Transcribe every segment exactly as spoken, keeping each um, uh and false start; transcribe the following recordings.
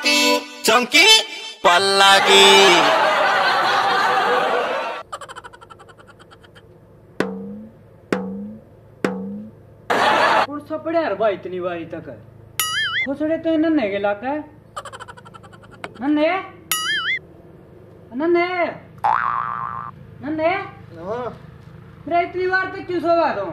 की चौंकी पल्ला की। सपड़े यार भाई इतनी बारी तक खुसड़े तो नन्हे के लाका नन्हे नन्हे नन्हे मेरा इतनी बार तक क्यों सोवा तुम?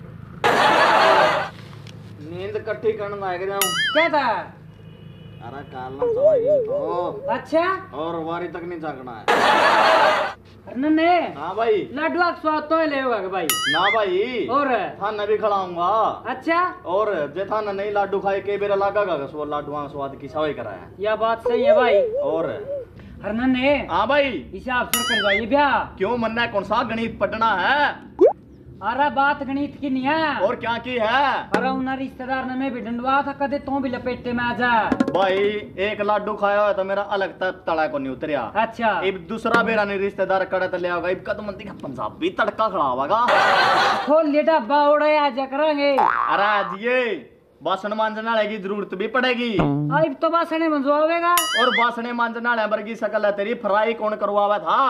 नींद इकट्ठी करने आ गया हूँ। क्या था? अरे कालम सवाई तो। अच्छा और वारी तक नहीं जागना है। नन्हे हाँ भाई लाडू का स्वाद तो ले होगा भाई। ना भाई और थाना भी खिलाऊंगा। अच्छा और जे थाना नहीं लाडू खाए के बेरा लागा का सो लाडू का स्वाद की सवाई कराया। यह बात सही है भाई। और हर नन्हे हाँ भाई हिसाब से करवाइए ब्याह। क्यों मन्ना कौन सा गणित पढ़ना है? अरे बात गणित की नहीं है। और क्या की है? अरे उन्हें रिश्तेदार ने मैं भी ढूंढवा था कदे तो भी लपेटे में आ जा। भाई एक लाडू खाया हुआ तो मेरा अलग तक तड़ा को नहीं उतरिया। अच्छा अब दूसरा बेरा नहीं रिश्तेदार कड़ा तले आगा इब कदम मंदी का पंजाबी तड़का खड़ावागा। खोल ले डब्बा उड़े आ जा करेंगे। अरे आज ये बासन मांजने वाले की जरूरत भी पड़ेगी। अब तो बासने मंजवावेगा। और बासने मांजने वाले वर्गी शकल है तेरी फ्राई कौन करवावा था?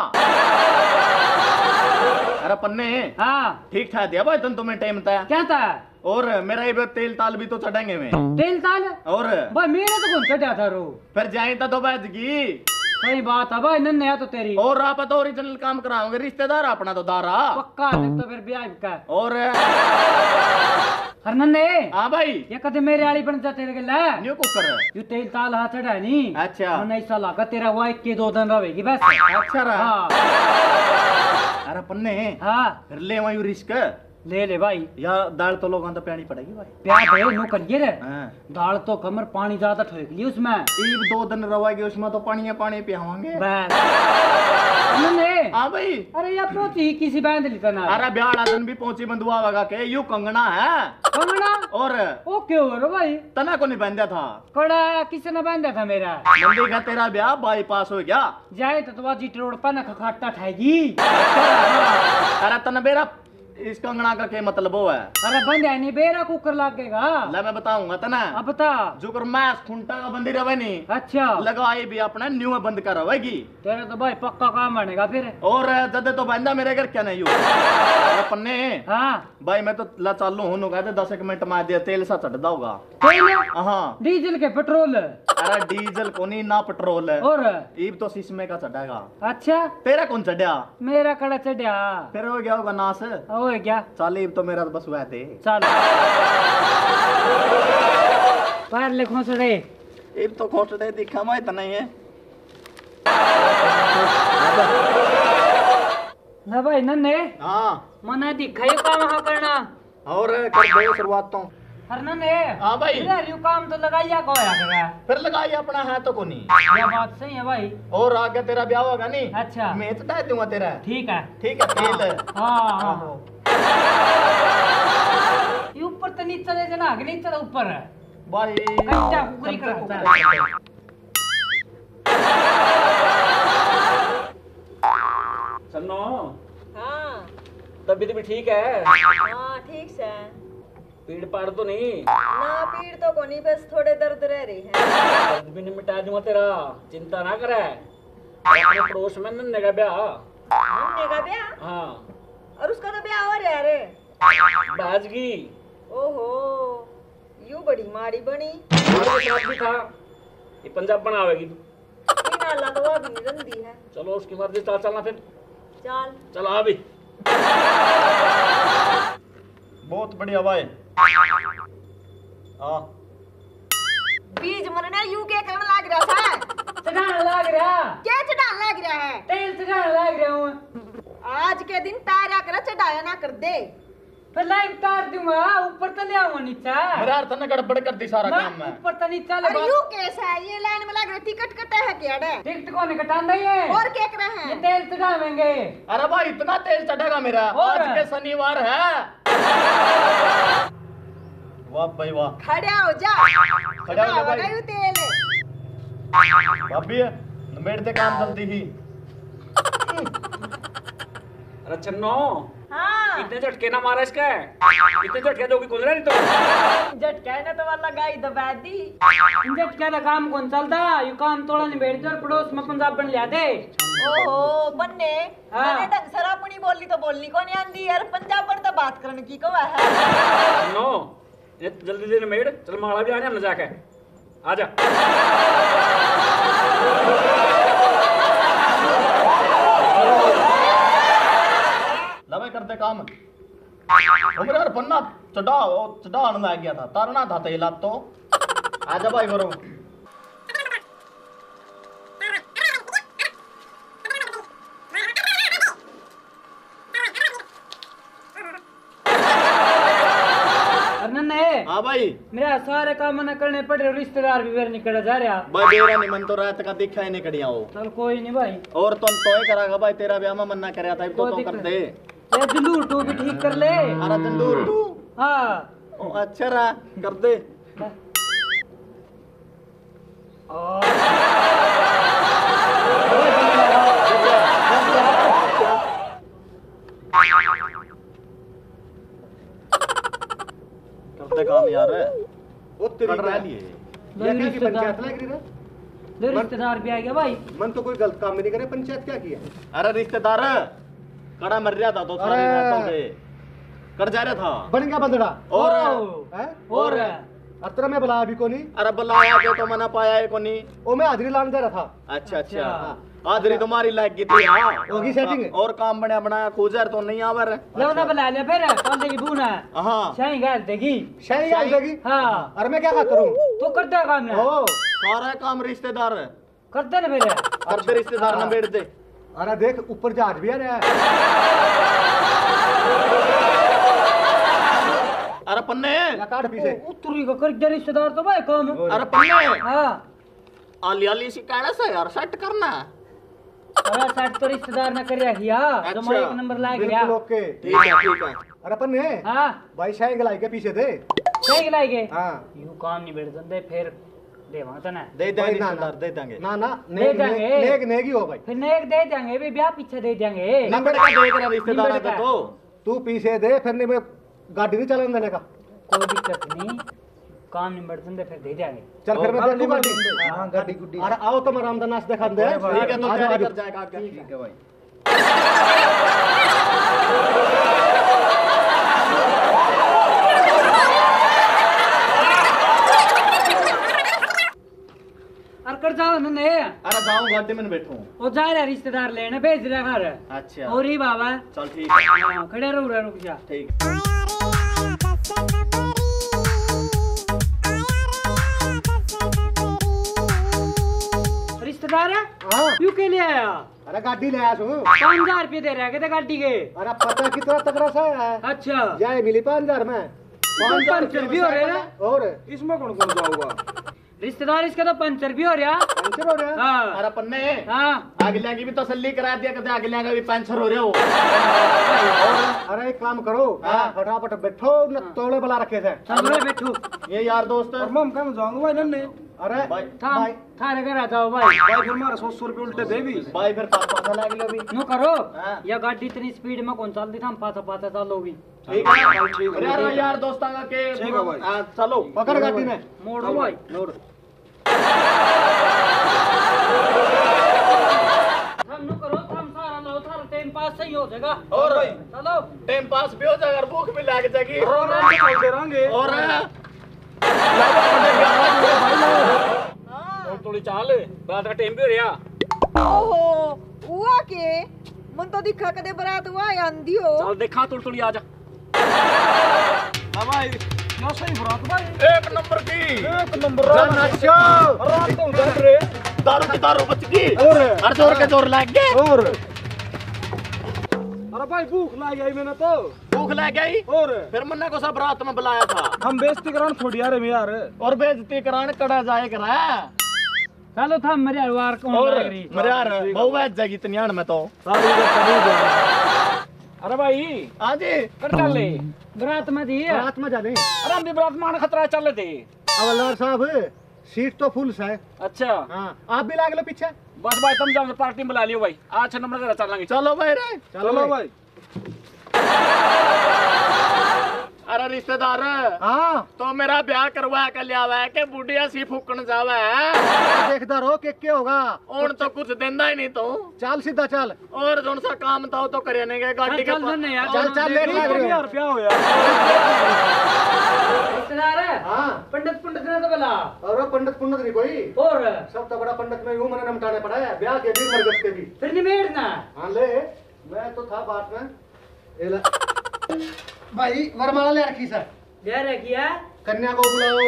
अरे पन्ने हाँ ठीक ठाक दिया भाई तुम तुम्हें टाइम था क्या था? और मेरा ये तेल ताल भी तो चढ़ेंगे में। तेल ताल और भाई मेरे तो कौन चढ़ा था रो। फिर जाए तो बजगी। सही बात है भाई नन्हे है तो तेरी। और आप तो ओरिजिनल काम कराओगे रिश्तेदार अपना तो दारा पक्का देख तो फिर ब्याह का। और हर नन्हे हाँ भाई ये कदे मेरे आली बन जा तेरे गला न्यू कुकर जो तेल ताल हाथ चढ़ा नहीं। अच्छा मन ऐसा लगा तेरा वाइफ के दो दिन रहेगी बस। अच्छा रहा। हाँ अरे पन्ने हाँ फिर ले वही रिस्क ले ले भाई। यार दाल तो लोगों तो प्यानी पड़ेगी भाई। प्याज है नो करिए रे। हाँ। दाल तो कमर पानी ज्यादा ठोक ली उसमें। ईब दो दिन रवाएगी उसमें तो पानी पानी पियावांगे। बस नन्हे हाँ भाई अरे यार पोती किसी बांध ली तना। अरे ब्याह दिन भी पहुंची बंधुआ वगा के यू कंगना है। कंगना और ओ क्यों रो भाई? तना को नहीं बांधा था कड़ा किसी ने बांधा था मेरा। मंदी का तेरा ब्याह बाईपास हो गया। जाए तो तो जीट रोड पर न खखाटा ठाएगी। अरे तना बेरा इस कंगना का क्या मतलब वो है? अरे बंद है नहीं बेरा कुकर लागेगा। ले मैं बताऊंगा तना। अब बता। जो कर मैं खुंटा का बंदी रवे नहीं। अच्छा लगाई भी अपना न्यू बंद करवाएगी। तेरा तो भाई पक्का काम बनेगा फिर। और जदे तो बंदा मेरे घर क्या नहीं हो पन्ने। हाँ भाई मैं तो ला चालू हूँ कहते दस एक मिनट में दिया तेल सा चढ़ दाऊगा। हाँ डीजल के पेट्रोल। अरे डीजल को नहीं ना पेट्रोल है। और ईब तो शीशमे का चढ़ेगा। अच्छा तेरा कौन चढ़ा? मेरा कड़ा चढ़ा। फिर हो गया होगा नास। हो गया चल ईब तो मेरा बस हुआ थे। चल पैर लिखो सड़े। ईब तो खोटड़े दिखा मैं इतना ही है। ना भाई नन्हे हाँ मना दिखाई काम हाँ करना। और कर दो शुरुआत तो। हर नन्हे हाँ भाई इधर यू काम तो लगाइया को करा। फिर लगाई अपना है तो कोनी। ये बात सही है भाई। और आगे तेरा ब्याह होगा नहीं। अच्छा मैं तो डाल दूंगा तेरा। ठीक है ठीक है तेल। हाँ हाँ ये ऊपर तो नीचे चले जाना आगे नहीं चला ऊपर है भाई कच्चा कुकरी करता सन्नो हाँ तबीयत भी ठीक है? हाँ ठीक से। पीड़ पाड़ तो नहीं? ना पीड़ तो को नहीं बस थोड़े दर्द रह रही है। दर्द भी नहीं मिटा दूंगा तेरा चिंता ना करे। अपने पड़ोस में नन्हे का ब्याह। नन्हे का ब्याह? हाँ और उसका तो ब्याह हो रहा है रे। बाजगी ओहो यू बड़ी माड़ी बनी। भी था ये पंजाब बनावेगी। नाला तो वो भी नहीं रंदी है। चलो उसकी मर्जी चल चलना फिर। चल चलो आ भी। बहुत बढ़िया भाई। हाँ बीज मरना यू के करने लग रहा था। चढ़ाने लग रहा। क्या चढ़ाने लग रहा है? तेल चढ़ाने लग रहा हूँ। आज के दिन तारा कर चढ़ाया ना कर दे। फिर लाइव तार दूंगा ऊपर तो ले आऊंगा नीचा। मेरा अर्थ ना गड़बड़ कर दी सारा काम में। ऊपर तो नीचा और लगा। यू कैसा है? ये लाइन में लग रहा टिकट कटा है क्या डे? टिकट कौन कटान रही है? और क्या कर रहे ये हैं? तेल चढ़ावेंगे। अरे भाई इतना तेल चढ़ेगा मेरा। और? आज के शनिवार है। वाह भाई वाह। खड़ा हो जा। खड़ा हो जा भाई। यू तेल भाभी मेरे ते काम जल्दी ही। अरे चन्नो हाँ इतने झटके ना मारा इसका, इतने झटके दोगी कौन रहा नहीं तो झटका ने तो वाला गाई दबा दी। झटका का काम कौन चलता, यू काम तोड़ा नहीं बैठ और पड़ोस में पंजाब बन लिया दे। ओहो बन्ने हाँ। मैंने ढंग से अपनी बोली तो बोलनी को नहीं आंदी यार, पंजाब पर तो बात करने की को है। नो ये जल्दी जल्दी मेड़ चल, माला भी आने हम जाके आजा। ला भाई करते काम। उमर यार पन्ना चढ़ा चढ़ाने में आ गया था, तारना था तेला तो आजा भाई करो। हाँ भाई मेरा सारे काम मना करने पड़ रहे, रिश्तेदार भी बेर निकल जा रहा। भाई बेरा नहीं मन तो रात का दिखा ही नहीं कड़िया हो। चल कोई नहीं भाई, और तुम तो ही करागा भाई, तेरा ब्याह में मन्ना कराया था तो तो कर दे। ये जंदूर टू भी ठीक कर ले। अरे तंदूर तू हाँ ओ अच्छा रहा कर दे। करते काम यार वो तेरी कर रहा है ये। ये क्या की पंचायत लग रही है? ले रिश्तेदार भी आ गया भाई। मन तो कोई गलत काम नहीं करे, पंचायत क्या किया? अरे रिश्तेदार कड़ा मर रहा था तो सारी अरे। रातों से कर जा रहा था। बन गया बंदड़ा और हैं? और अतरा में बुलाया भी को नहीं। अरे बुलाया जो तो मना पाया है को नहीं। ओ मैं हाजिरी लाने दे रहा था। अच्छा अच्छा अच्छा। आदरी तुम्हारी लायक की थी। हाँ होगी सेटिंग। और काम बनाया बनाया खोजर तो नहीं आवर। लो ना बुला लिया फिर कौन की बूना हाँ शाही गैस देगी। शाही आ जाएगी। हाँ अरे मैं क्या करूं? तो करते है काम ना, ओ सारा काम रिश्तेदार करते ना मेरे। करते रिश्तेदार न बैठ दे। अरे देख ऊपर जहाज भी आ रहा है। अरे पन्ने या काट पीछे। उत्तरी का कर दे रिश्तेदार तो भाई काम। अरे पन्ने हाँ आली आली सी कहना सा यार सेट करना। अरे साइड तो रिश्तेदार ना कर किया जो अच्छा। एक नंबर ला गया। बिल्कुल ओके। ठीक है ठीक है। अरे अपन ने हाँ भाई शाही गलाई के पीछे दे। सही लाएगे। हाँ यू काम नहीं बैठ दे फिर दे वहां तो ना दे देंगे भाई ना, रिश्तेदार ना। दे देंगे। ना ना दे नेक देंगे। नेक नेक नेगी हो भाई। फिर नेक दे देंगे भी ब्याह पीछे दे देंगे। नंबर का देख रहा रिश्तेदार निबड़ का। तो तू पीछे दे, फिर नहीं मैं गाड़ी नहीं चलाने देने का। कोई दिक्कत नहीं, काम निबड़ दे फिर दे देंगे। चल फिर मैं और देखूं गाड़ी। हाँ, गाड़ी गुड्डी। अरे आओ तो मैं रामदा नाच दिखा दे। ठीक है तो आ जाओ, आ तैयारी जाओ। कर जाएगा आगे। ठीक है भाई। और कर जाओ नन्हे। अरे जाऊं गाड़ी में बैठूं। वो जा रहा रिश्तेदार लेने भेज रहा घर। अच्छा और ही बाबा चल ठीक है। हाँ, खड़े रहो रुक जा। ठीक है। रिश्तेदार है हाँ क्यों के लिए आया? अरे गाड़ी ले आया हूँ। पाँच हजार रुपये दे रहे थे गाड़ी के। अरे पता कितना तगड़ा सा है। अच्छा जाए मिली पाँच हजार में। पाँच पंचर भी हो रहे ना। और इसमें कौन कौन जाऊंगा? रिश्तेदार इसका तो पंचर भी हो रहा। पंचर हो रहा। हाँ अरे पन्ने हाँ अगलिया की भी तसल्ली करा दिया कहते अगलिया का भी पंचर हो रहे हो। अरे एक काम करो, हाँ। फटाफट बैठो न तोड़े बुला रखे थे। चल भाई बैठो। ये यार दोस्त मैं कम जाऊंगा भाई नन्हे। अरे भाई थाम भाई थारे घर आ जाओ भाई। भाई फिर मारा सौ सौ रुपये उल्टे दे भी भाई फिर पाँच पाँच लाख लो भी। नो करो हाँ। या गाड़ी इतनी स्पीड में कौन चलती था हम पाता पाता चलो भी। ठीक है अरे यार यार दोस्ता का के हाँ, चलो पकड़ गाड़ी में। मोड़ो भाई नोड़। हम नो करो हम सारा लो थारा टाइम पास सही हो जाएगा। और चलो टाइम पास भी हो जाएगा और भूख भी लग जाएगी। और हम चलते रहेंगे। और और थोड़ी चाल बात का टाइम भी हो रहा। ओहो हुआ के मन तो दिखा कदे बरात हुआ है आंधी हो। चल देखा थोड़ी थोड़ी आजा। भाई क्या सही बरात भाई। एक नंबर की एक नंबर रात तो उधर रे दारू की दारू बच गई और हर जोर के जोर लग गए। और अरे भाई भूख लग गई मैंने तो। भूख लग गई और फिर मन्ना को सब रात में बुलाया था। हम बेइज्जती करान थोड़ी यार में यार। और बेइज्जती कराने कड़ा जाए करा। चलो था मेरे हरवार कौन और लग रही। मेरे यार बहु बैठ जाएगी तनियान में तो। अरे भाई हाँ जी कर चल ले। बरात में दी रात में जाने। अरे हम भी बरात मान खतरा चल रहे थे। अवलर साहब सीट तो फुल है। अच्छा हाँ आप भी लाग लो पीछे। बस भाई तुम जाओ पार्टी में बुला लियो भाई। आज छह नंबर का चल लेंगे। चलो भाई रे चलो भाई। अरे रिश्तेदार हाँ तो मेरा ब्याह करवा के लिया हुआ है कि बुढ़िया सी फूकन जावा है। देखदा रहो के क्या होगा। और तो कुछ देना ही नहीं तो चल सीधा चल। और जोन सा काम था वो तो करे नहीं गए गाड़ी के चल पास। नहीं यार चल चल लेट लग रही है। रुपया होया रिश्तेदार है हाँ पंडित पंडित ने तो बोला और पंडित पुंडित नहीं कोई और सब तो बड़ा पंडित में यूं मैंने नमटाने पड़ा है ब्याह के दिन मरगत के भी। फिर निमेड़ना हाँ ले मैं तो था बात में ये ले। भाई वरमाला ले रखी सर ले रखिया कन्या को बुलाओ।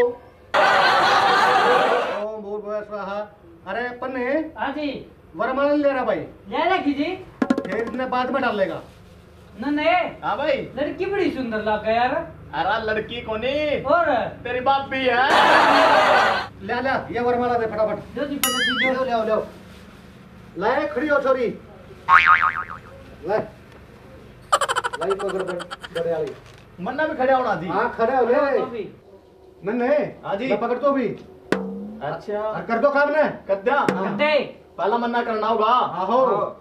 ओम भूर्भुवः स्वाहा। अरे पन्ने हाँ जी वरमाला नहीं ले रहा भाई ले रखी जी फिर इसने बाद में डालेगा। न ने हाँ भाई लड़की बड़ी सुंदर लग गया यार अरे लड़की को नहीं और तेरी बाप भी है। ले ले ये वरमाला दे फटाफट। जो जी पंडित जी ले जो ले ले लाए खड़ी हो छोरी ले लाई पकड़ बड़े वाली। मन्ना भी खड़े होना जी। हाँ खड़े हो ले तो भी मैंने हाँ जी। मैं पकड़ तो भी अच्छा और कर दो काम ने। कद्या हाँ। दे पहला मन्ना करना होगा। आहो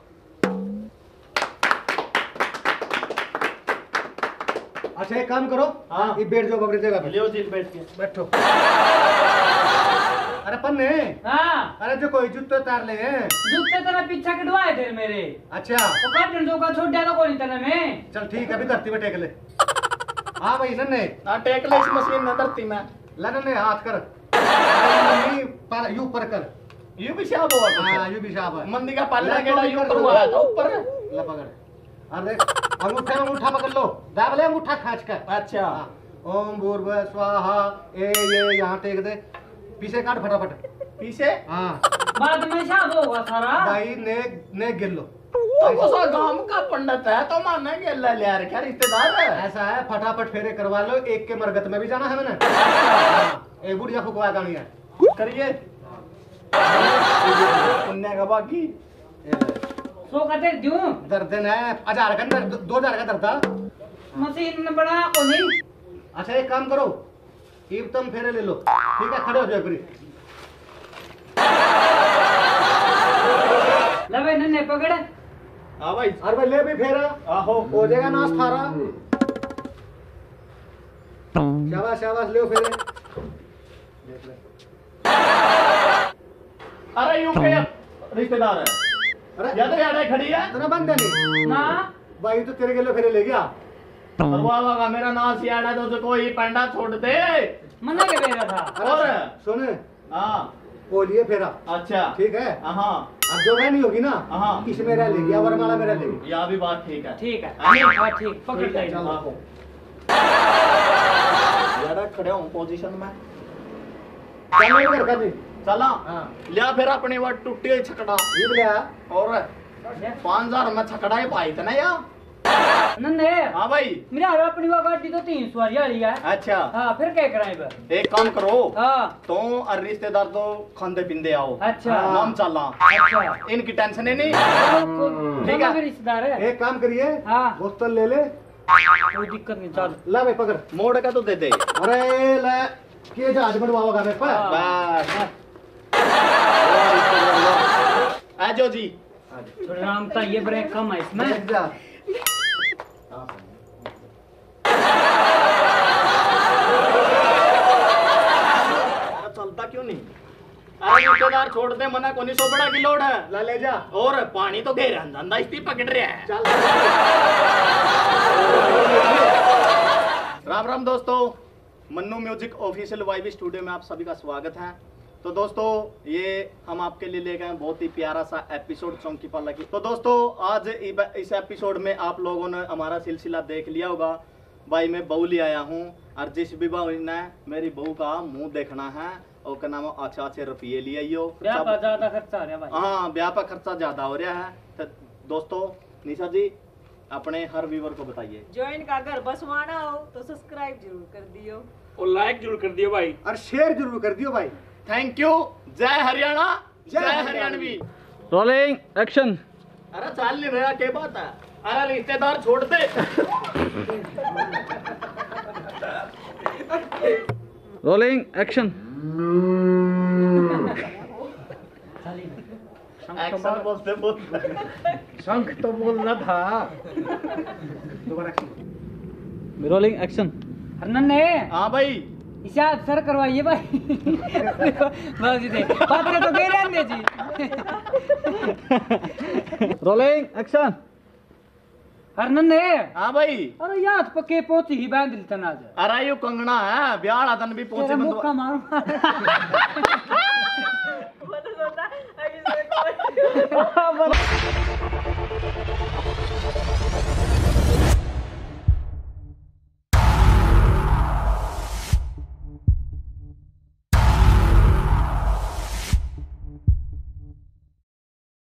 अच्छा एक काम करो हाँ। ये बैठ जाओ अपनी जगह पे लियो जी बैठ के बैठो। अरे पन्ने हाँ अरे जो कोई जूते उतार ले हैं। जूते तेरा पीछा कटवाए थे मेरे अच्छा तो काटन जो का छोड़ दिया तो कोई तेरे में चल ठीक है अभी धरती पे टेक ले। हाँ भाई नन्हे ना टेक ले इस मशीन में धरती में। ला नन्हे हाथ कर यू पर यू पर कर। यू भी शाब हुआ हाँ कुछ। यू भी शाबाश। मंदी का पाला ले, गेड़ा तो यू कर पर दो। हुआ था ऊपर। ला पकड़ अरे अंगूठा अंगूठा पकड़ लो दाब ले अंगूठा खाच कर। अच्छा हाँ। ओम भूर्भुवः स्वाहा ए ये यहाँ टेक दे पीछे काट फटाफट। पीछे हाँ बाद में शाब होगा सारा भाई ने ने गिर लो। तो कोसा गांव का पंडित है तो माने के ले ले यार क्या रिश्तेदार है। ऐसा है फटाफट फेरे करवा लो एक के मरगत में भी जाना है मैंने। हाँ, एक बुढ़िया फुकवा गानी है करिए पुण्य का बाकी ये ले। सो कटे दूं दर्द है हजार का दर्द दो हजार का दर्द था। मशीन में बड़ा को नहीं अच्छा एक काम करो इब तुम फेरे ले लो ठीक है खड़े हो जाओ फिर। लवे नन्हे पकड़ हाँ भाई अरे भाई ले भी फेरा आहो हो जाएगा नाश थारा। शाबाश शाबाश ले फेरे देख ले। अरे यूं के रिश्तेदार है अरे या तो यार खड़ी है। तेरा बंद है नहीं ना भाई तो तेरे के लिए फेरे ले गया। और वाह वाह मेरा नाम याद है तो उसको कोई पेंडा छोड़ दे। मना के बेरा था अरे और? सुन हाँ बोलिए फेरा अच्छा ठीक है। हाँ अब जो मैं नहीं होगी ना हाँ इस मेरा ले गया वरमाला मेरा ले गया। यह भी बात ठीक है। ठीक है हाँ। हाँ ठीक पकड़ ठीक है, ले चल आहो। यार खड़े हूँ पोजीशन में चल मैं घर का नहीं चला हाँ लिया फिर अपनी वो टूटी हुई छकड़ा ये ले आ। और पाँच हजार में छकड़ा ही पाई थे ना यार। नन्हे हाँ भाई मेरा हरा अपनी वो गाड़ी तो तीन सवारी वाली है अच्छा हाँ फिर क्या कराए बा एक काम करो हाँ तो और रिश्तेदार तो खांदे पिंदे आओ अच्छा नाम चला अच्छा इनकी टेंशन ही नहीं। ठीक है। है रिश्तेदार है एक काम करिए हाँ बोतल ले ले कोई दिक्कत नहीं चल ला भाई पकड़। मोड़ का तो दे दे अरे ले के जहाज बनवाओगा मेरे पर। बस आजो जी थोड़ा नाम था ये ब्रेक कम है इसमें बैठ जा। चलता क्यों नहीं। अरे रिश्तेदार छोड़ दे मना कोनी सौ बड़ा की लोड है। ला ले जा और पानी तो घेरा धंधा इस पकड़ रहा है। चल। राम राम दोस्तों Mannu music official YB studio में आप सभी का स्वागत है। तो दोस्तों ये हम आपके लिए ले गए हैं बहुत ही प्यारा सा एपिसोड चौंकी पाला की। तो दोस्तों आज इस एपिसोड में आप लोगों ने हमारा सिलसिला देख लिया होगा। भाई मैं बहू ले आया हूँ और जिस भी बहू ने मेरी बहू का मुंह देखना है और क्या नाम है अच्छे अच्छे रुपये ले आइयो। ब्याह पर ज्यादा खर्चा हो रहा भाई हाँ ब्याह पर खर्चा ज्यादा हो रहा है। तो दोस्तों निशा जी अपने हर व्यूवर को बताइए। ज्वाइन का घर बसवाना हो तो सब्सक्राइब जरूर कर दियो और लाइक जरूर कर दियो भाई। और शेयर जरूर कर दियो भाई। Thank you. जय हरियाणा जय जय हरियाणवी। हरियाणवी। Rolling action. अरे चाल नहीं रहा क्या बात है। अरे रिश्तेदार छोड़ दे। Rolling action. एक्शन बोलते बोलते शंख तो बोलना था। दोबारा action। Rolling action. अरे नन्हे हाँ भाई इसे आप सर करवाइए भाई। बाबूजी दे पात्र तो कह रहे जी। Rolling action. अरे नन्हे हाँ भाई अरे याद पक्के पहुंची ही बांध ली तना आज। अरे यू कंगना है ब्याह आदन भी पहुंचे तेरा बंदो मुक्का मारो। बोलो सोता अभी से कोई